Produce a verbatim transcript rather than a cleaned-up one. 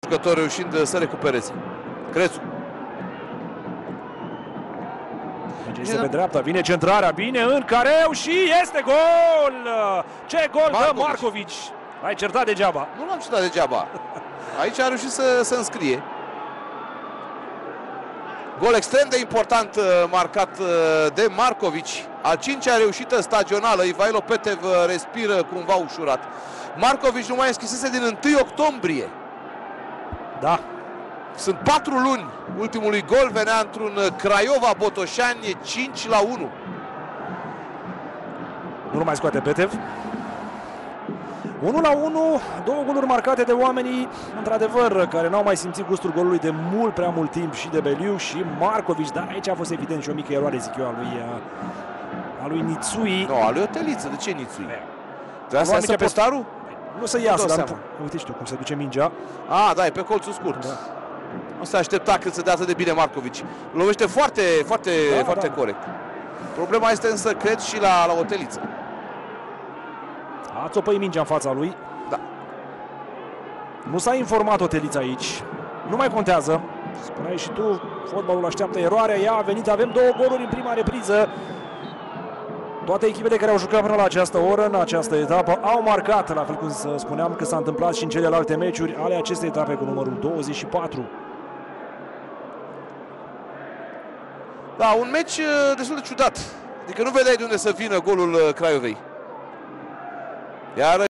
jucători reușind să recupereze. Crețu. Este pe dreapta, vine centrarea, bine în careu și este gol! Ce gol Marcovici. dă Marcovici! L-ai certat degeaba. Nu l-am certat degeaba. Aici a reușit să, să înscrie. Gol extrem de important marcat de Marcovici. Al cincea reușită stagională. Ivailo Petev respiră cumva ușurat. Marcovici nu mai înscrisese din întâi octombrie. Da. Sunt patru luni. Ultimului gol venea într-un Craiova Botoșani, cinci la unu. Nu mai scoate Petev. unu la unu, două goluri marcate de oamenii, într-adevăr, care n-au mai simțit gustul golului de mult prea mult timp, și de Beliu și Marcovici, dar aici a fost evident și o mică eroare, zic eu, a lui, a lui Nițui. Nu, a lui Oteliță, de ce Nițui? Trebuia să iasă postarul? Nu să iasă, dar nu, uite și tu cum se duce mingea. A, da, e pe colțul scurt. Da. Nu se aștepta cât să dea atât de bine Marcovici. Lovește foarte, foarte, da, foarte da. corect. Problema este însă, cred, și la, la Oteliță. A țopăit mingea în fața lui. Da. Nu s-a informat Otelița aici. Nu mai contează. Spuneai și tu, fotbalul așteaptă eroarea. Ea a venit, avem două goluri în prima repriză. Toate echipele care au jucat până la această oră, în această etapă, au marcat, la fel cum spuneam că s-a întâmplat și în celelalte meciuri ale acestei etape cu numărul douăzeci și patru. Da, un meci destul de ciudat. Adică nu vedeai de unde să vină golul Craiovei. Iar